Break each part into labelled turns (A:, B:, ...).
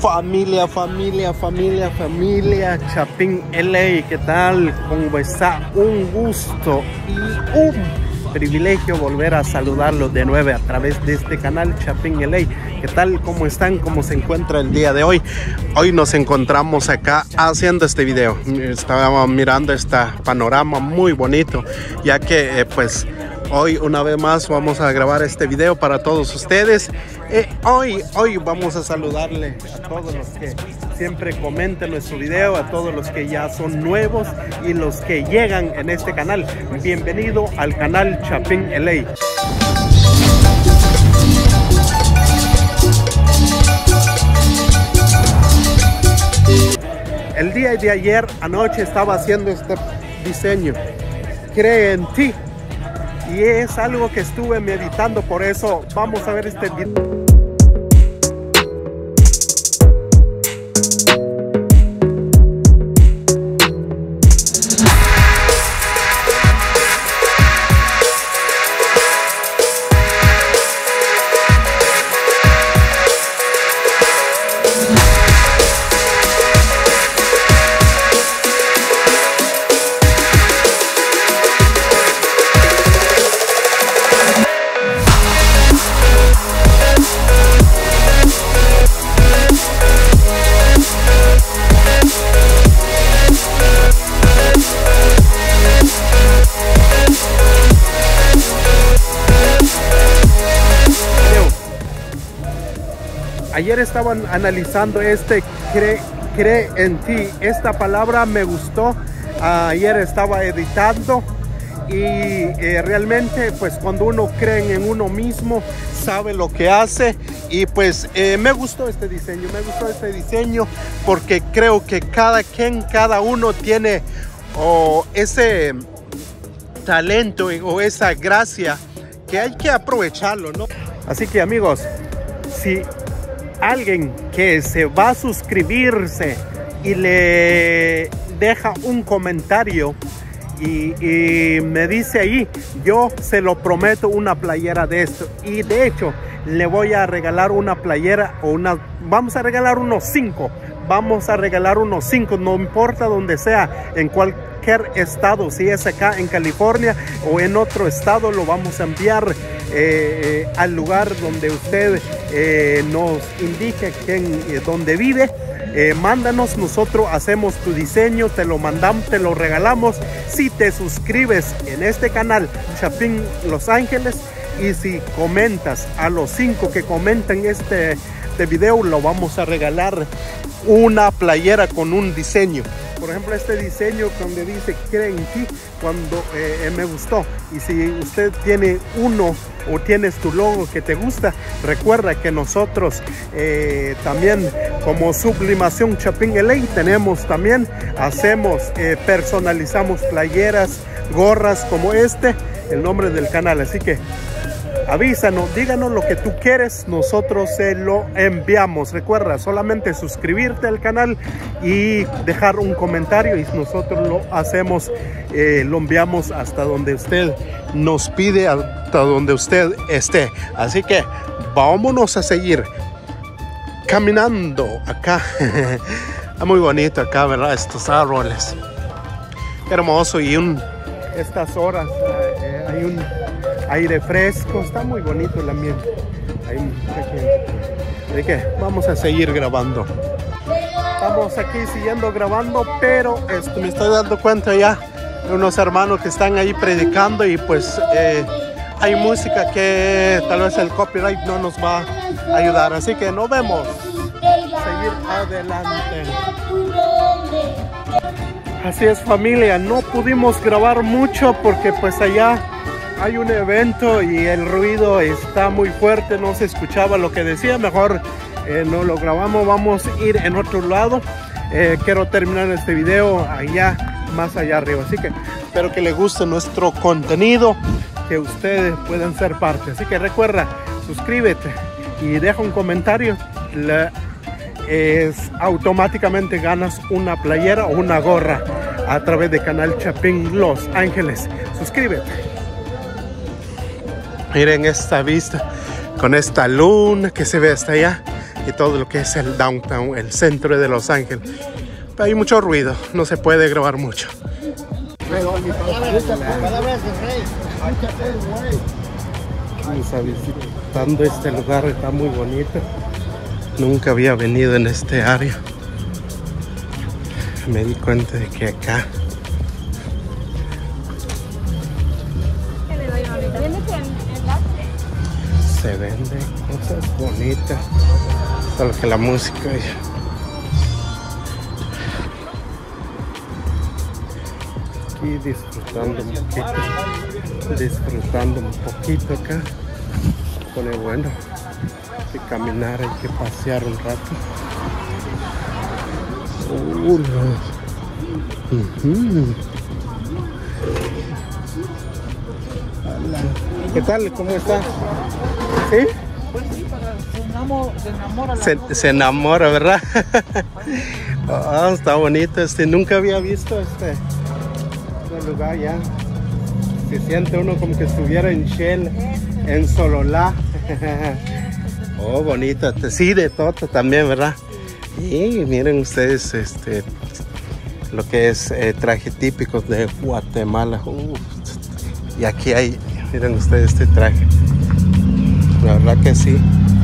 A: Familia Chapín LA, ¿qué tal? ¿Cómo está? Un gusto y un privilegio volver a saludarlos de nuevo a través de este canal Chapín LA. ¿Qué tal? ¿Cómo están? ¿Cómo se encuentra el día de hoy? Hoy nos encontramos acá haciendo este video. Estábamos mirando este panorama muy bonito, ya que pues hoy una vez más vamos a grabar este video para todos ustedes. Hoy vamos a saludarle a todos los que siempre comentan nuestro video, a todos los que ya son nuevos y los que llegan en este canal. Bienvenido al canal Chapín LA. El día de ayer anoche estaba haciendo este diseño, Cree en ti. Y es algo que estuve meditando, por eso vamos a ver este video. Ayer estaban analizando cree en ti. Esta palabra me gustó. Ayer estaba editando y realmente pues cuando uno cree en uno mismo, sabe lo que hace. Y pues me gustó este diseño, porque creo que cada uno tiene ese talento o esa gracia que hay que aprovecharlo, ¿no? Así que amigos, si alguien que se va a suscribirse y le deja un comentario y me dice ahí, yo se lo prometo una playera de esto. Y de hecho le voy a regalar una playera vamos a regalar unos 5. No importa donde sea, en cualquier estado, si es acá en California o en otro estado, lo vamos a enviar al lugar donde usted nos indique dónde vive. Mándanos, nosotros hacemos tu diseño, te lo mandamos, te lo regalamos si te suscribes en este canal Chapín Los Ángeles. Y si comentas a los 5 que comentan este video, lo vamos a regalar una playera con un diseño. Por ejemplo, este diseño donde dice Cree en ti, cuando me gustó. Y si usted tiene uno o tienes tu logo que te gusta, recuerda que nosotros también como Sublimación Chapín LA personalizamos playeras, gorras como el nombre del canal. Así que avísanos, díganos lo que tú quieres, nosotros se lo enviamos. Recuerda solamente suscribirte al canal y dejar un comentario y nosotros lo hacemos, lo enviamos hasta donde usted nos pide, hasta donde usted esté. Así que vámonos a seguir caminando acá. Muy bonito acá, ¿verdad? Estos árboles, qué hermoso. Y estas horas hay un aire fresco, está muy bonito el ambiente. Así que vamos a seguir grabando. Estamos aquí siguiendo grabando, pero me estoy dando cuenta ya de unos hermanos que están ahí predicando y pues hay música que tal vez el copyright no nos va a ayudar. Así que nos vemos. Seguir adelante. Así es, familia, no pudimos grabar mucho porque pues allá hay un evento y el ruido está muy fuerte, no se escuchaba lo que decía. Mejor no lo grabamos, vamos a ir en otro lado. Quiero terminar este video más allá arriba. Así que espero que les guste nuestro contenido, que ustedes puedan ser parte. Así que recuerda, suscríbete y deja un comentario. Automáticamente ganas una playera o una gorra a través de canal Chapín Los Ángeles. Suscríbete. Miren esta vista con esta luna que se ve hasta allá. y todo lo que es el downtown, el centro de Los Ángeles. Pero hay mucho ruido, no se puede grabar mucho. Estamos visitando este lugar, está muy bonito. Nunca había venido en este área. Me di cuenta de que acá se venden cosas bonitas, solo que la música aquí disfrutando un poquito acá. Pone bueno, hay que caminar, hay que pasear un rato. ¿Qué tal? ¿Cómo está? ¿Sí? Se enamora, ¿verdad? Oh, está bonito. Nunca había visto este lugar ya. Se siente uno como que estuviera en Shell, en Sololá. Oh, bonito. Sí, de Toto también, ¿verdad? Y miren ustedes lo que es traje típico de Guatemala. Y aquí hay, miren ustedes este traje. La verdad que sí.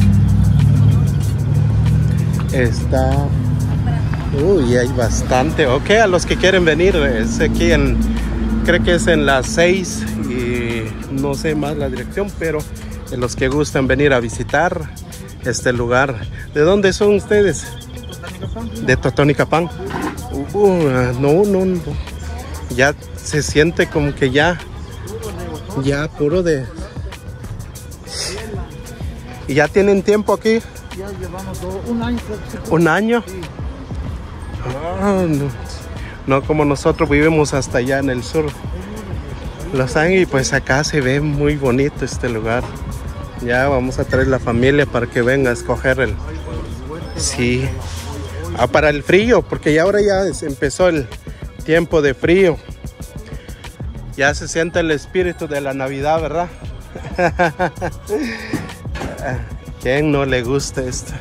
A: Está. Y hay bastante. Ok, a los que quieren venir, es aquí creo que es en las 6 y no sé más la dirección, pero los que gustan venir a visitar este lugar. ¿De dónde son ustedes? De Totonicapán. No. Ya se siente como que ya puro de. ¿Y ya tienen tiempo aquí?
B: Ya llevamos un año.
A: ¿Un año?
B: Sí.
A: No como nosotros vivimos hasta allá en el sur. Los Ángeles, pues acá se ve muy bonito este lugar. Ya vamos a traer la familia para que venga a escoger el. Sí. Para el frío, porque ya ahora ya empezó el tiempo de frío. Ya se siente el espíritu de la Navidad, ¿verdad? ¿Quién no le gusta esto?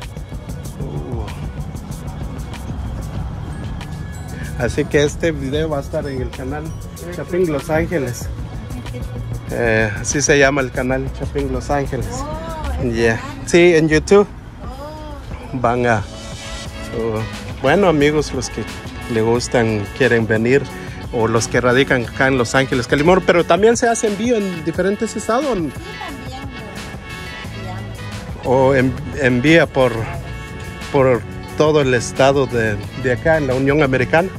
A: Así que este video va a estar en el canal Chapín Los Ángeles. Así se llama el canal Chapín Los Ángeles. Yeah. Sí, en YouTube. Van a. Bueno, amigos, los que le gustan, quieren venir, o los que radican acá en Los Ángeles, California, pero también se hace envío en diferentes estados. O envía por todo el estado de acá en la Unión Americana.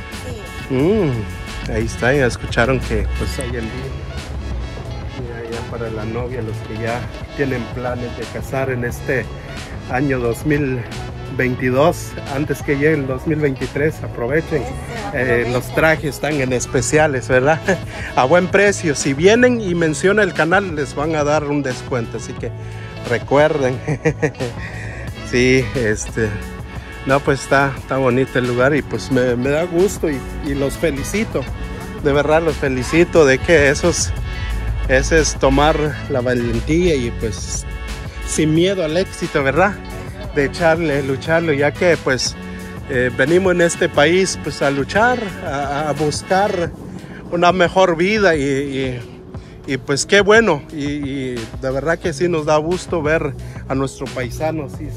A: Ahí está, ya escucharon que pues hay envío. Ya para la novia, los que ya tienen planes de casar en este año 2022, antes que llegue el 2023, aprovechen. Los trajes están en especiales, ¿verdad? A buen precio. Si vienen y mencionan el canal, les van a dar un descuento, así que recuerden. Sí, no, pues está bonito el lugar y pues me da gusto y los felicito. De verdad los felicito de que eso es tomar la valentía y pues sin miedo al éxito, ¿verdad? De lucharlo, ya que pues venimos en este país pues a luchar, a buscar una mejor vida y pues qué bueno, y de verdad que sí nos da gusto ver a nuestros paisanos, sí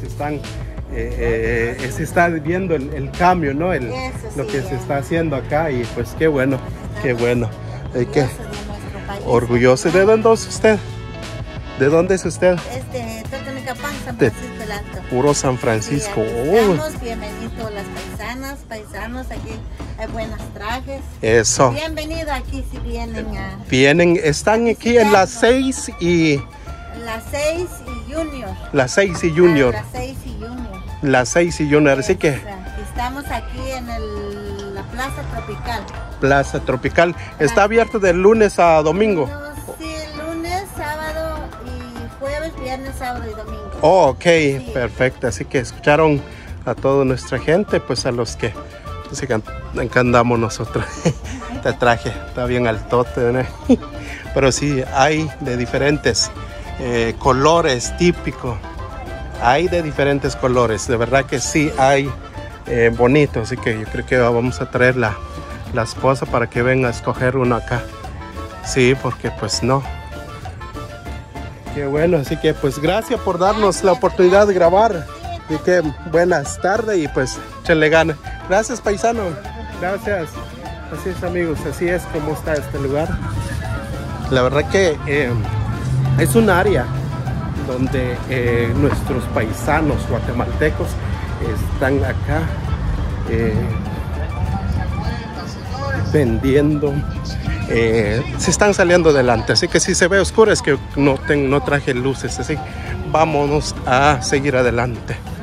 A: se está viendo el cambio, ¿no? Lo que se está haciendo acá y pues qué bueno. Hay que orgulloso. ¿De dónde es usted? ¿De dónde es usted?
C: Totonicapán, San Francisco del Alto.
A: Puro San Francisco.
C: Bienvenidos las paisanos, aquí hay buenos trajes.
A: Eso.
C: Bienvenido aquí si vienen
A: están aquí en las 6 y...
C: Las 6 y Junior.
A: Las 6 y Junior.
C: Las 6 y Junior.
A: Las 6 y Junior, así que...
C: Estamos aquí en la Plaza Tropical.
A: Plaza Tropical. ¿Está abierto de lunes a domingo?
C: Sí, lunes, sábado y jueves, viernes, sábado y domingo.
A: Oh, ok, sí. Perfecto. Así que escucharon a toda nuestra gente, pues a los que andamos nosotros. Este traje está bien altote, ¿no? Pero sí, hay de diferentes colores típicos. hay de diferentes colores. De verdad que sí hay bonito. Así que yo creo que vamos a traer la esposa para que venga a escoger uno acá. Sí, porque pues no. Qué bueno, así que pues gracias por darnos la oportunidad de grabar. Así que buenas tardes y pues échenle ganas. Gracias, paisano. Gracias. Así es, amigos, así es como está este lugar. La verdad que es un área donde nuestros paisanos guatemaltecos están acá vendiendo. Se están saliendo adelante, así que si se ve oscuro es que no traje luces, así vámonos a seguir adelante.